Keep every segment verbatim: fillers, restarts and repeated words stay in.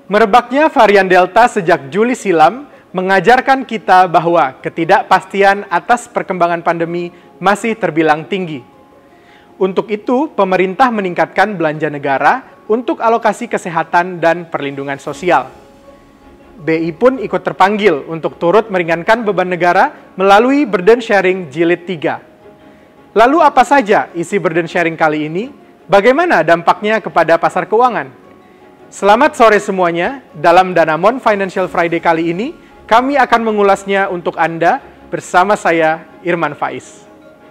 Merebaknya varian Delta sejak Juli silam mengajarkan kita bahwa ketidakpastian atas perkembangan pandemi masih terbilang tinggi. Untuk itu, pemerintah meningkatkan belanja negara untuk alokasi kesehatan dan perlindungan sosial. B I pun ikut terpanggil untuk turut meringankan beban negara melalui burden sharing jilid tiga. Lalu apa saja isi burden sharing kali ini? Bagaimana dampaknya kepada pasar keuangan? Selamat sore semuanya, dalam Danamon Financial Friday kali ini, kami akan mengulasnya untuk Anda bersama saya, Irman Faiz.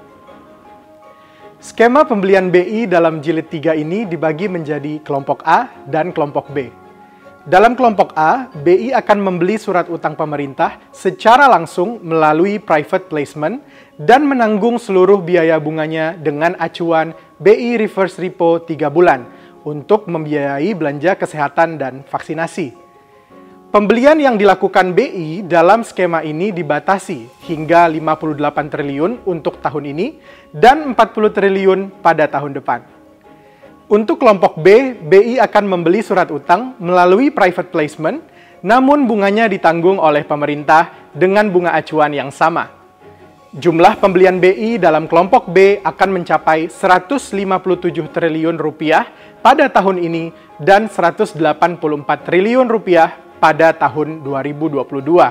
Skema pembelian B I dalam jilid tiga ini dibagi menjadi kelompok A dan kelompok B. Dalam kelompok A, B I akan membeli surat utang pemerintah secara langsung melalui private placement dan menanggung seluruh biaya bunganya dengan acuan B I reverse repo tiga bulan untuk membiayai belanja kesehatan dan vaksinasi. Pembelian yang dilakukan B I dalam skema ini dibatasi hingga lima puluh delapan triliun untuk tahun ini dan empat puluh triliun pada tahun depan. Untuk kelompok B, B I akan membeli surat utang melalui private placement, namun bunganya ditanggung oleh pemerintah dengan bunga acuan yang sama. Jumlah pembelian B I dalam kelompok B akan mencapai seratus lima puluh tujuh triliun rupiah pada tahun ini dan seratus delapan puluh empat triliun rupiah pada tahun dua ribu dua puluh dua.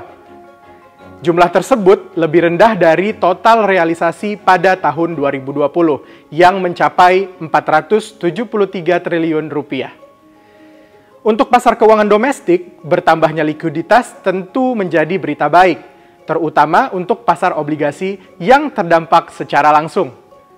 Jumlah tersebut lebih rendah dari total realisasi pada tahun dua ribu dua puluh yang mencapai empat ratus tujuh puluh tiga triliun rupiah. Untuk pasar keuangan domestik, bertambahnya likuiditas tentu menjadi berita baik, terutama untuk pasar obligasi yang terdampak secara langsung.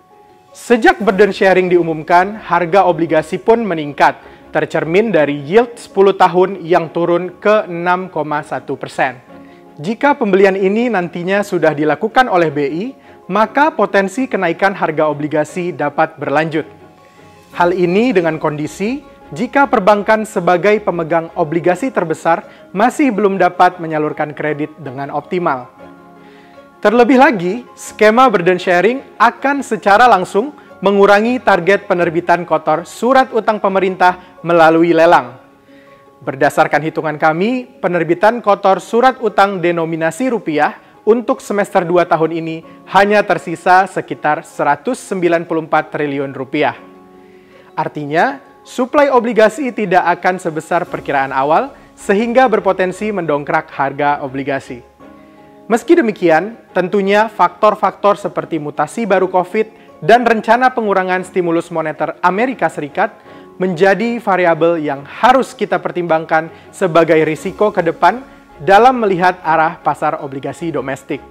Sejak burden sharing diumumkan, harga obligasi pun meningkat, tercermin dari yield sepuluh tahun yang turun ke enam koma satu persen. Jika pembelian ini nantinya sudah dilakukan oleh B I, maka potensi kenaikan harga obligasi dapat berlanjut. Hal ini dengan kondisi jika perbankan sebagai pemegang obligasi terbesar masih belum dapat menyalurkan kredit dengan optimal. Terlebih lagi, skema burden sharing akan secara langsung mengurangi target penerbitan kotor surat utang pemerintah melalui lelang. Berdasarkan hitungan kami, penerbitan kotor surat utang denominasi rupiah untuk semester dua tahun ini hanya tersisa sekitar seratus sembilan puluh empat triliun rupiah. Artinya, suplai obligasi tidak akan sebesar perkiraan awal sehingga berpotensi mendongkrak harga obligasi. Meski demikian, tentunya faktor-faktor seperti mutasi baru COVID dan rencana pengurangan stimulus moneter Amerika Serikat menjadi variabel yang harus kita pertimbangkan sebagai risiko ke depan dalam melihat arah pasar obligasi domestik.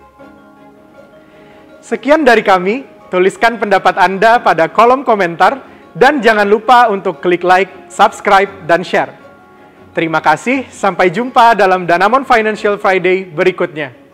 Sekian dari kami, tuliskan pendapat Anda pada kolom komentar dan jangan lupa untuk klik like, subscribe, dan share. Terima kasih, sampai jumpa dalam Danamon Financial Friday berikutnya.